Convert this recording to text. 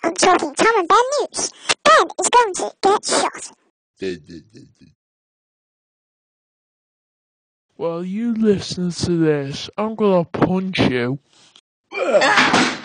from talking Tom and Ben news. Ben is going to get shot. Well, you listen to this. I'm gonna punch you.